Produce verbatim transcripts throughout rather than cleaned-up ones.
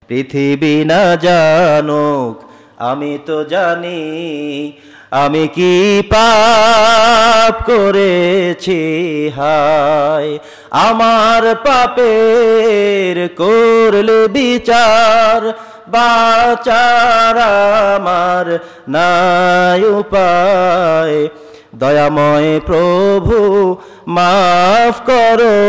পৃথিবী না জানুক আমি তো জানি আমি কি পাপ করেছি হায় আমার পাপের করলে বিচার বাঁচার আমার নাই উপায় দয়াময় প্রভু মাফ করো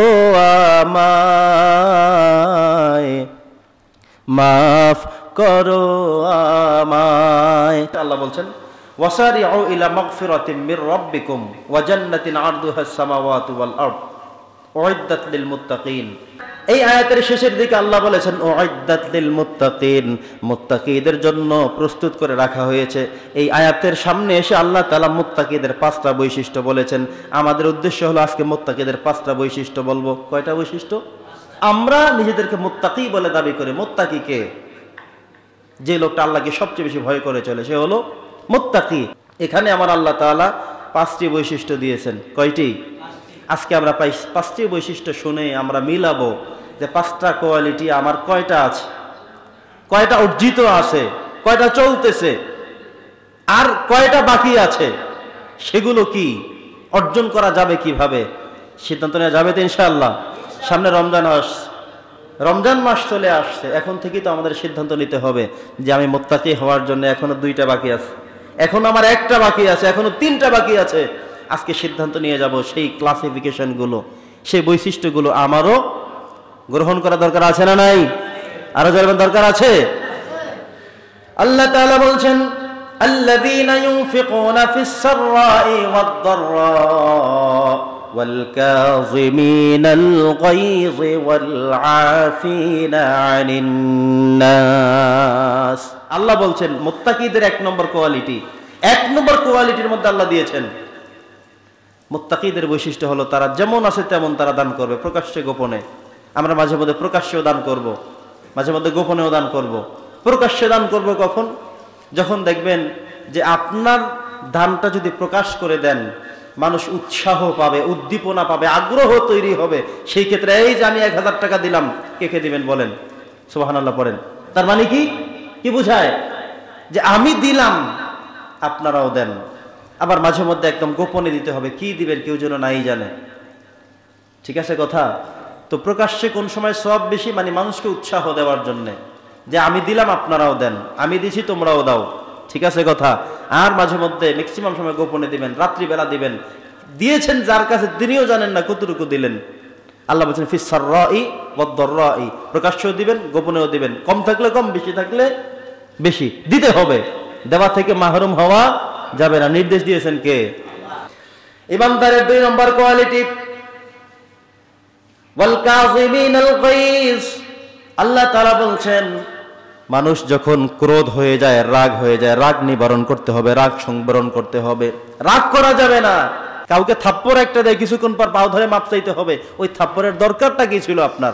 আমায় মাফ করো আমায়। আল্লাহ বলছেন ওয়াসারিউ ইলা মাগফিরাতিন মির রাব্বিকুম ওয়া জান্নাতিন আরদুহাস সামাওয়াতু ওয়াল আরদ উইদ্দাত লিল মুত্তাকিন। এই আয়াতের শেষের দিকে আল্লাহ বলেছেন উইদ্দাত লিল মুত্তাকিন, মুত্তাকিদের জন্য প্রস্তুত করে রাখা হয়েছে। এই আয়াতের সামনে এসে আল্লাহ তাআলা মুত্তাকিদের পাঁচটা বৈশিষ্ট্য বলেছেন। আমাদের উদ্দেশ্য হলো আজকে মুত্তাকিদের পাঁচটা বৈশিষ্ট্য বলবো। কয়টা বৈশিষ্ট্য? আমরা নিজেদেরকে মুত্তাকি বলে দাবি করি। মুত্তাকি কে? যে লোকটা আল্লাহকে সবচেয়ে বেশি ভয় করে চলে সে হলো মুত্তাকি। এখানে আমার আল্লাহ তাআলা পাঁচটি বৈশিষ্ট্য দিয়েছেন। কয়টি? আজকে আমরা পাঁচটি বৈশিষ্ট্য শুনে আমরা মিলাবো যে পাঁচটা কোয়ালিটি আমার কয়টা আছে, কয়টা অর্জিত আছে, কয়টা চলতেছে, আর কয়টা বাকি আছে, সেগুলো কি অর্জন করা যাবে কিভাবে, সিদ্ধান্ত নেওয়া যাবে তো ইনশাআল্লাহ। সামনে রমজান মাস, রমজান মাস চলে আসছে। এখন থেকেই তো আমাদের সিদ্ধান্ত নিতে হবে যে আমি মুত্তাকি হওয়ার জন্য এখনো দুইটা বাকি আছে, এখনো আমার একটা বাকি আছে, এখনো তিনটা বাকি আছে। আজকে সিদ্ধান্ত নিয়ে যাব সেই ক্লাসিফিকেশনগুলো, সেই বৈশিষ্ট্যগুলো আমারও গ্রহণ করা দরকার আছে না নাই? আরো জানবেন দরকার আছে। আল্লাহ তাআলা বলছেন আল্লাযীনা ইউনফিকুনা ফিস সাররাই ওয়াদ দাররা ওয়াল কাযিমিনাল গায়য ওয়াল আফিনা আনিন নাস। আল্লাহ বলছেন মুত্তাকিদের এক নম্বর কোয়ালিটি, এক নম্বর কোয়ালিটির মধ্যে আল্লাহ দিয়েছেন মুত্তাকিদের বৈশিষ্ট্য হলো তারা যেমন আছে তেমন তারা দান করবে, প্রকাশ্যে গোপনে। আমরা মাঝে মধ্যে প্রকাশ্যেও দান করব, মাঝে মধ্যে গোপনেও দান করব। প্রকাশ্যে দান করব কখন? যখন দেখবেন যে আপনার দানটা যদি প্রকাশ করে দেন মানুষ উৎসাহ পাবে, উদ্দীপনা পাবে, আগ্রহ তৈরি হবে। সেই ক্ষেত্রে এই যে আমি এক হাজার টাকা দিলাম, কে কে দিবেন বলেন? সুবহানাল্লাহ পড়েন। তার মানে কি কি বোঝায়? যে আমি দিলাম আপনারাও দেন। আবার মাঝে মধ্যে একদম গোপনে দিতে হবে, কি দিবেন কেউ যেন নাই জানে। ঠিক আছে কথা? তো প্রকাশ্যে কোন সময় সব বেশি, মানে মানুষকে উৎসাহ দেওয়ার জন্যে যে আমি দিলাম আপনারাও দেন, আমি দিছি তোমরাও দাও। ঠিক আছে কথা? আর মাঝে মধ্যে ম্যাক্সিমাম সময় গোপনে দিবেন, রাত্রিবেলা দিবেন। দিয়েছেন যার কাছে তিনিও জানেন না কতটুকু দিলেন। আল্লাহ বলছেন ফিস সাররাই ওয়াদ দাররাই, প্রকাশ্যেও দিবেন গোপনেও দিবেন। কম থাকলে কম, বেশি থাকলে বেশি দিতে হবে। দেওয়া থেকে মাহরুম হওয়া যাবে না। নির্দেশ দিয়েছেন কে? ইমানদারের দুই নম্বর কোয়ালিটি ওয়াল কাযিমিনাল গায়জ। আল্লাহ তাআলা বলছেন মানুষ যখন ক্রোধ হয়ে যায়, রাগ হয়ে যায়, রাগ নিবারণ করতে হবে, রাগ সংবরণ করতে হবে। রাগ করা যাবে না। কাউকে থাপ্পড় একটা দেয়, কিছুক্ষণ পর পাও ধরে মাপ চাইতে হবে। ওই থাপ্পড়ের দরকারটা কি ছিল আপনার?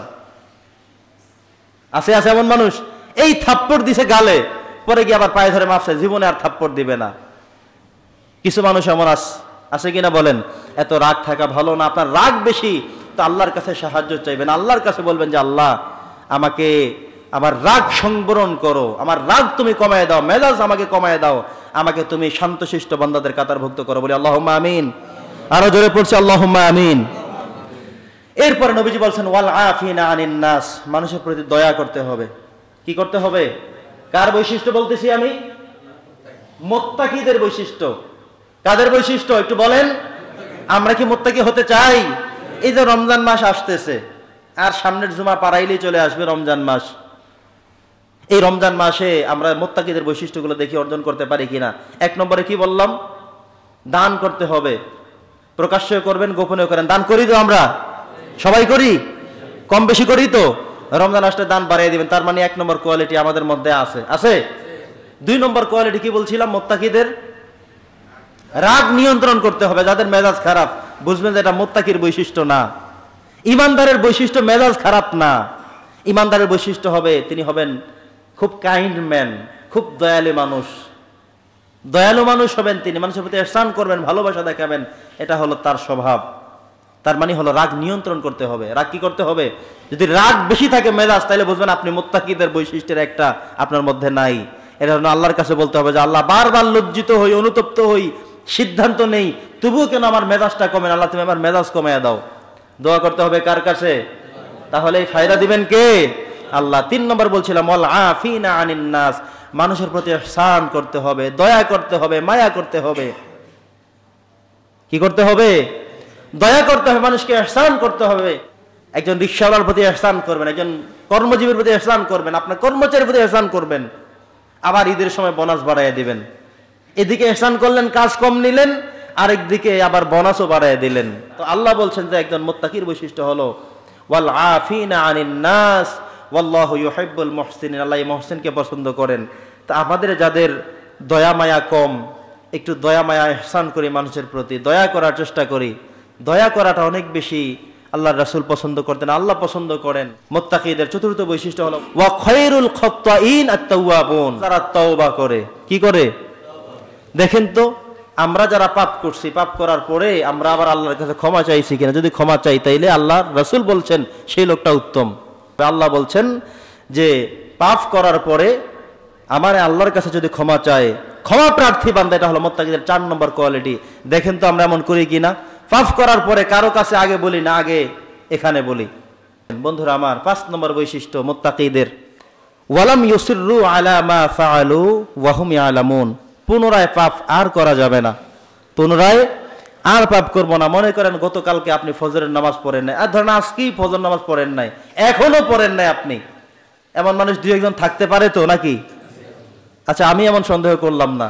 আছে আছে এমন মানুষ, এই থাপ্পড় দিছে গালে, পরে গিয়ে আবার পায়ে ধরে মাপ চাই, জীবনে আর থাপ্পড় দিবে না। কিছু মানুষ এমন আছে কিনা বলেন? এত রাগ থাকা ভালো না। আপনার রাগ বেশি তো আল্লাহর কাছে সাহায্য চাইবেন, আল্লাহর কাছে বলবেন যে আল্লাহ আমাকে আমার রাগ সংবরণ করো, আমার রাগ তুমি কমায় দাও, মেজাজ আমাকে কমায় দাও, আমাকে তুমি শান্তশিষ্ট বান্দাদের কাতারভুক্ত করো। বলি আল্লাহুম্মা আমিন। আরো জোরে পড়ছি আল্লাহুম্মা আমিন। এরপর নবীজি বলছেন ওয়াল আফিনা আনিন নাস, মানুষের প্রতি দয়া করতে হবে। কি করতে হবে? কার বৈশিষ্ট্য বলতেছি আমি? মুত্তাকিদের বৈশিষ্ট্য। কাদের বৈশিষ্ট্য একটু বলেন? আমরা কি মুত্তাকি হতে চাই? এই যে রমজান মাস আসতেছে, আর সামনের জুমা পারাইলেই চলে আসবে রমজান মাস। এই রমজান মাসে আমরা মুত্তাকিদের বৈশিষ্ট্যগুলো দেখি অর্জন করতে পারি কিনা। এক নম্বরে কি বললাম? দান করতে হবে। প্রকাশ্যে করবেন, গোপনেও করেন। দান করি তো আমরা সবাই করি, কম বেশি করি তো। রমজান আসলে দান বাড়িয়ে দিবেন। তার মানে এক নম্বর কোয়ালিটি আমাদের মধ্যে আছে আছে দুই নম্বর কোয়ালিটি কি বলছিলাম? মুত্তাকিদের রাগ নিয়ন্ত্রণ করতে হবে। যাদের মেজাজ খারাপ বুঝবেন যে এটা মুত্তাকির বৈশিষ্ট্য না। ইমানদারের বৈশিষ্ট্য মেজাজ খারাপ না। ইমানদারের বৈশিষ্ট্য হবে তিনি হবেন খুব কাইন্ড ম্যান, খুব দয়ালু মানুষ। দয়ালু মানুষ হবেন তিনি, মানুষের প্রতি ইহসান করবেন, ভালোবাসা দেখাবেন, এটা হলো তার স্বভাব। তার মানে হলো রাগ নিয়ন্ত্রণ করতে হবে। রাগ কি করতে হবে? যদি রাগ বেশি থাকে মেজাজ, তাহলে বুঝবেন আপনি মুত্তাকিদের বৈশিষ্ট্যের একটা আপনার মধ্যে নাই। এটা জন্য আল্লাহর কাছে বলতে হবে যে আল্লাহ, বারবার লজ্জিত হই, অনুতপ্ত হই, সিদ্ধান্ত নেই, তবুও কেন আমার মেজাজটা কমে না, আল্লাহ তুমি আমার মেজাজ কমাইয়া দাও। দোয়া করতে হবে কার কাছে? তাহলে এই ফায়দা দিবেন কে? আল্লাহ। তিন নম্বর বলছিলাম ওয়াল আফিনা আনিন নাস, মানুষের প্রতি ইহসান করতে হবে, দয়া করতে হবে, মায়া করতে হবে। কি করতে হবে? দয়া করতে হবে, মানুষকে ইহসান করতে হবে। একজন রিকশাওয়ালার প্রতি ইহসান করবেন, একজন কর্মজীবীর প্রতি ইহসান করবেন, আপনার কর্মচারীর প্রতি ইহসান করবেন। আবার ঈদের সময় বোনাস বাড়াইয়া দিবেন। এদিকে ইহসান করলেন, কাজ কম নিলেন, আরেকদিকে আবার বোনাসও বাড়াইয়া দিলেন। তো আল্লাহ বলছেন যে একজন মুত্তাকির বৈশিষ্ট্য হলো ওয়াল আফিনা আনিন নাস ওয়াল্লাহু ইউহিব্বুল মুহসিনিন, আল্লাহ এই মুহসিনকে পছন্দ করেন। তা আমাদের যাদের দয়া মায়া কম, একটু দয়া মায়া ইহসান করি, মানুষের প্রতি দয়া করার চেষ্টা করি। দয়া করাটা অনেক বেশি আল্লাহর রাসূল পছন্দ করতেন, আল্লাহ পছন্দ করেন। মুত্তাকিদের চতুর্থ বৈশিষ্ট্য হলো ওয়া খায়রুল খাত্তাইন আত-তাওয়াবুন, যারা তওবা করে। কি করে? দেখেন তো, আমরা যারা পাপ করছি, পাপ করার পরে আমরা আবার আল্লাহর কাছে ক্ষমা চাইছি কিনা? যদি ক্ষমা চাই তাইলে আল্লাহর রাসূল বলছেন সেই লোকটা উত্তম। আল্লাহ বলছেন যে পাপ করার পরে আমার আল্লাহর কাছে যদি ক্ষমা চায়, ক্ষমা প্রার্থী বান্দা, এটা হলো মুত্তাকিদের চার নম্বর কোয়ালিটি। দেখেন তো আমরা এমন করি কিনা? পাপ করার পরে কারো কাছে আগে বলি না, আগে এখানে বলি। বন্ধুরা আমার, পাঁচ নম্বর বৈশিষ্ট্য মুত্তাকিদের ওয়ালাম ইউসিররু আলা মা ফাআলু ওয়া হুম ইয়ালামুন, পুনরায় পাপ আর করা যাবে না। পুনরায় আর পাপ করব না। মনে করেন গতকালকে আপনি ফজরের নামাজ পড়েন নাই, আর ধরেন আজকেই ফজর নামাজ পড়েন নাই, এখনো পড়েন নাই আপনি। এমন মানুষ দুই একজন থাকতে পারে তো নাকি? আচ্ছা, আমি এমন সন্দেহ করলাম না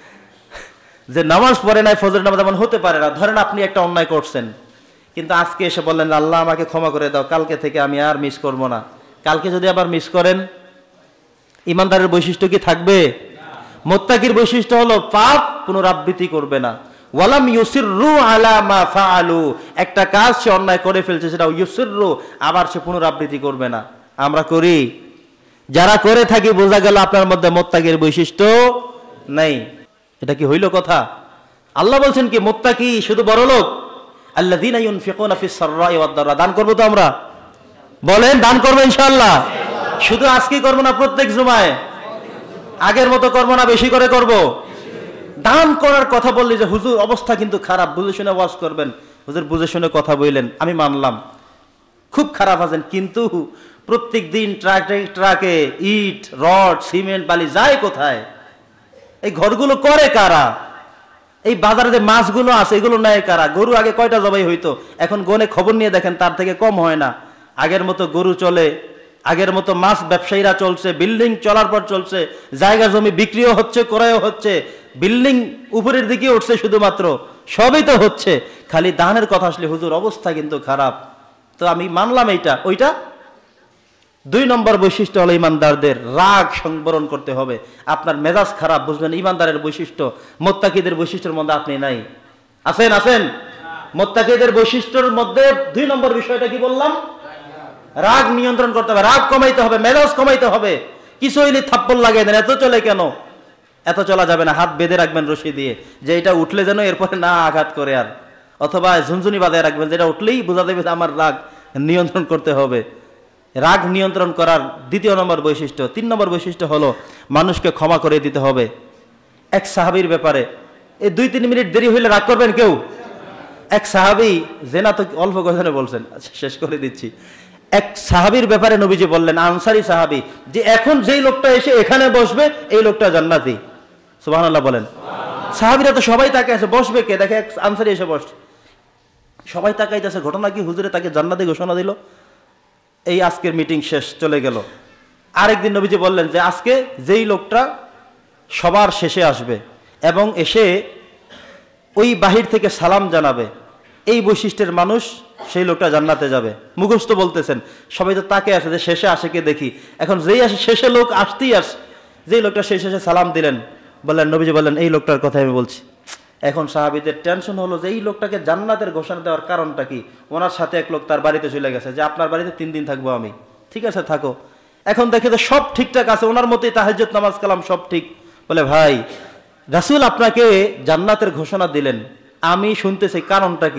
যে নামাজ পড়ে নাই, ফজরের নামাজ এমন হতে পারে না। ধরেন আপনি একটা অন্যায় করছেন, কিন্তু আজকে এসে বললেন আল্লাহ আমাকে ক্ষমা করে দাও, কালকে থেকে আমি আর মিস করব না। কালকে যদি আবার মিস করেন, ইমানদারের বৈশিষ্ট্য কি থাকবে? মুত্তাকির বৈশিষ্ট্য হলো পাপ পুনরাবৃত্তি করবে না। ওয়ালাম ইউসিররু আলা মা ফাআলু, একটা কাজ সে অন্যায় করে ফেলছে, সেটা ইউসিররু, আবার সে পুনরাবৃত্তি করবে না। আমরা করি? যারা করে থাকি, বোঝা গেল আপনার মধ্যে মুত্তাকির বৈশিষ্ট্য নেই। এটা কি হইল কথা? আল্লাহ বলছেন কি মুত্তাকি শুধু বড়লোক? আল্লাযীনা ইউনফিকুনা ফিস সাররাই ওয়াদ দাররা, দান করব তো আমরা? বলেন দান করব ইনশাআল্লাহ। শুধু আজকে করব না, প্রত্যেক জুমায়? আগের মতো করব না, বেশি করে করব? দান করার কথা বললি যে হুজুর অবস্থা কিন্তু খারাপ, বুঝে শুনে ওয়াজ করবেন। হুজুর বুঝে শুনে কথা বললেন, আমি মানলাম খুব খারাপ আছেন, কিন্তু প্রত্যেক দিন ট্রাকে ট্রাকে ইট, রড, সিমেন্ট, বালি যায় কোথায়? এই ঘরগুলো করে কারা? এই বাজারে যে মাছগুলো আছে এগুলো নেয় কারা? গরু আগে কয়টা জবাই হইতো, এখন গনে খবর নিয়ে দেখেন তার থেকে কম হয় না। আগের মতো গরু চলে, আগের মতো মাছ ব্যবসায়ীরা চলছে, বিল্ডিং চলার পর চলছে, জায়গা জমি বিক্রিও হচ্ছে, ক্রয়ও হচ্ছে, বিল্ডিং উপরের দিকে উঠছে, শুধুমাত্র সবই তো হচ্ছে। খালি দানের কথা আসলে হুজুর অবস্থা কিন্তু খারাপ। তো আমি মানলাম এইটা ওইটা। দুই নম্বর বৈশিষ্ট্য হলো ইমানদারদের রাগ সংবরণ করতে হবে। আপনার মেজাজ খারাপ, বুঝবেন ইমানদারের বৈশিষ্ট্য। মুত্তাকিদের বৈশিষ্ট্যের মধ্যে আপনি নাই। আছেন? আছেন? মুত্তাকিদের বৈশিষ্ট্যের মধ্যে দুই নম্বর বিষয়টা কি বললাম? রাগ নিয়ন্ত্রণ করতে হবে, রাগ কমাইতে হবে, মেজাজ কমাইতে হবে। কিছু হইলে থাপ্পড় লাগিয়ে দেন, এত চলে কেন? এত চলা যাবে না। হাত বেঁধে রাখবেন রশি দিয়ে, যে এটা উঠলে যেন এরপরে না আঘাত করে আর, অথবা ঝুনঝুনি বাজায় রাখবেন, যেটা উঠলেই বোঝা দেবে আমার রাগ নিয়ন্ত্রণ করতে হবে। রাগ নিয়ন্ত্রণ করার দ্বিতীয় নম্বর বৈশিষ্ট্য। তিন নম্বর বৈশিষ্ট্য হলো মানুষকে ক্ষমা করে দিতে হবে। এক সাহাবীর ব্যাপারে এই দুই তিন মিনিট দেরি হইলে রাগ করবেন কেউ? এক সাহাবী, জেনা তো অল্প কথানে বলছেন, শেষ করে দিচ্ছি। এক সাহাবীর ব্যাপারে নবীজি বললেন, আনসারী সাহাবী, যে এখন যেই লোকটা এসে এখানে বসবে এই লোকটা জান্নাতি। সুবহানাল্লাহ বলেন। সাহাবীরা তো সবাই তাকে আছে, বসবে কে? দেখে এক আনসারী এসে বসছে, সবাই তাকাইতেছে। ঘটনা কি? হুজুরে তাকে জান্নাতি ঘোষণা দিল। এই আজকের মিটিং শেষ, চলে গেল। আরেকদিন নবীজি বললেন যে আজকে যেই লোকটা সবার শেষে আসবে এবং এসে ওই বাহির থেকে সালাম জানাবে, এই বৈশিষ্ট্যের মানুষ, সেই লোকটা জান্নাতে যাবে। মুখস্থ বলতেছেন, সবাই তো তাকে আছে যে শেষে আসে কে দেখি। এখন যেই আসে শেষে লোক আসতেই আস, যেই লোকটা শেষে এসে সালাম দিলেন, বললেন নবীজি বললেন এই লোকটার কথা আমি বলছি। এখন সাহাবীদের টেনশন হলো যে এই লোকটাকে জান্নাতের ঘোষণা দেওয়ার কারণটা কি? ওনার সাথে এক লোক তার বাড়িতে চলে গেছে, যে আপনার বাড়িতে তিন দিন থাকবো আমি। ঠিক আছে থাকো। এখন দেখে যে সব ঠিকঠাক আছে, ওনার মতোই তাহাজ্জুদ নামাজ কালাম সব ঠিক। বলে ভাই, রাসূল আপনাকে জান্নাতের ঘোষণা দিলেন, আমি শুনতেছি, কারণটা কি?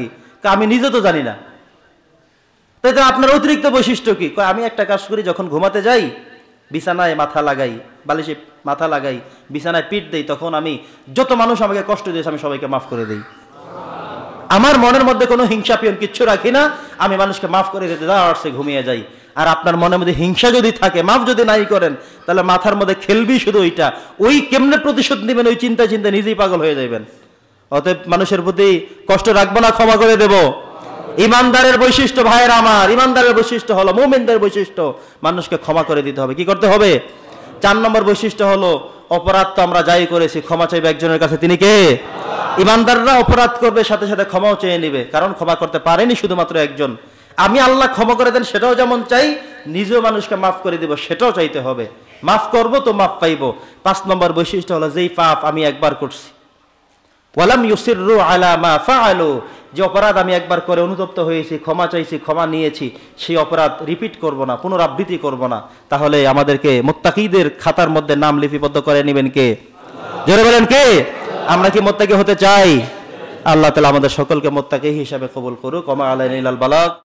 আমি নিজে তো জানি না। তাই তো আপনার অতিরিক্ত বৈশিষ্ট্য কি? আমি একটা কাজ করি, যখন ঘুমাতে যাই বিছানায় মাথা লাগাই, বালিশে মাথা লাগাই, বিছানায় পিঠ দেই, তখন আমি যত মানুষ আমাকে কষ্ট দিয়েছে আমি সবাইকে মাফ করে দিই। আমার মনের মধ্যে কোনো হিংসা পিয়ন কিচ্ছু রাখি না, আমি মানুষকে মাফ করে দিতে যাওয়ার ঘুমিয়ে যাই। আর আপনার মনের মধ্যে হিংসা যদি থাকে, মাফ যদি নাই করেন, তাহলে মাথার মধ্যে খেলবি শুধু ওইটা, ওই কেমনে প্রতিশোধ নেবেন ওই চিন্তা চিন্তা নিজেই পাগল হয়ে যাবেন। অতএব মানুষের প্রতি কষ্ট রাখবো না, ক্ষমা করে দেব। ইমানদারের বৈশিষ্ট্য ভাইয়ের আমার, ইমানদারের বৈশিষ্ট্য হলো, মুমিনদের বৈশিষ্ট্য মানুষকে ক্ষমা করে দিতে হবে। কি করতে হবে? চার নম্বর বৈশিষ্ট্য হলো অপরাধ তো আমরা যাই করেছি, ক্ষমা চাইবে একজনের কাছে, তিনি কে? ইমানদাররা অপরাধ করবে, সাথে সাথে ক্ষমাও চেয়ে নিবে, কারণ ক্ষমা করতে পারেনি শুধুমাত্র একজন। আমি আল্লাহ ক্ষমা করে দেন সেটাও যেমন চাই, নিজেও মানুষকে মাফ করে দিব সেটাও চাইতে হবে। মাফ করব তো মাফ পাইব। পাঁচ নম্বর বৈশিষ্ট্য হলো যেই পাপ আমি একবার করছি, ওয়ালাম ইউসিররু আলা মা ফাআলু, যে অপরাধ আমি একবার করে অনুতপ্ত হয়েছি, ক্ষমা চাইছি, ক্ষমা নিয়েছি, সেই অপরাধ রিপিট করব না, পুনরাবৃত্তি করব না। তাহলে আমাদেরকে মুত্তাকিদের খাতার মধ্যে নাম লিপিবদ্ধ করে নেবেন কে? জোরে বলেন কে? আমরা কি মুত্তাকি হতে চাই? আল্লাহ তাআলা আমাদের সকলকে মুত্তাকি হিসাবে কবুল করুক। ওয়া মা আলাইনা ইল্লাল বালাগ।